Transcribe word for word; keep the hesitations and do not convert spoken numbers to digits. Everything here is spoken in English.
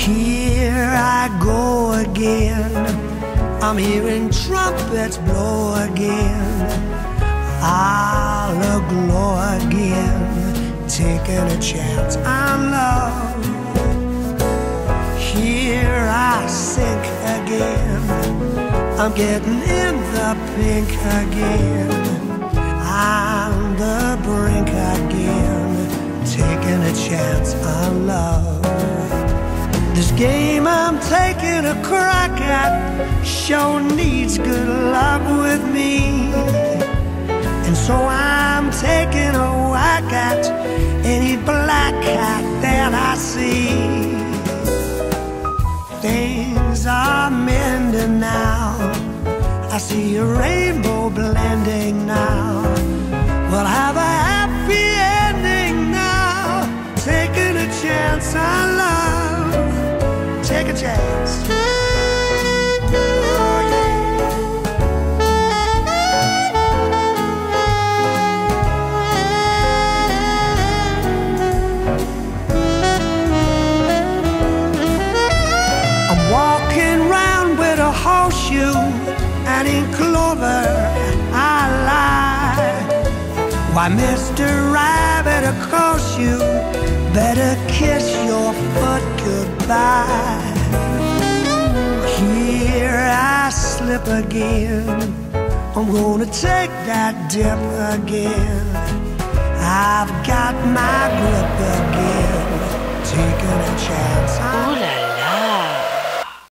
Here I go again, I'm hearing trumpets blow again, I'll aglow again, taking a chance on love. Here I sink again, I'm getting in the pink again, on the brink again, taking a chance on love. This game I'm taking a crack at sure needs good luck with me, and so I'm taking a whack at any black cat that I see. Things are mending now, I see a rainbow blending now. We'll have a happy ending now, taking a chance on love. Take a chance. Oh, yeah. I'm walking round with a horseshoe, and in clover I lie. Why, Mister Rabbit, of course you better kiss your foot goodbye. Here I slip again, I'm gonna take that dip again. I've got my grip again, taking a chance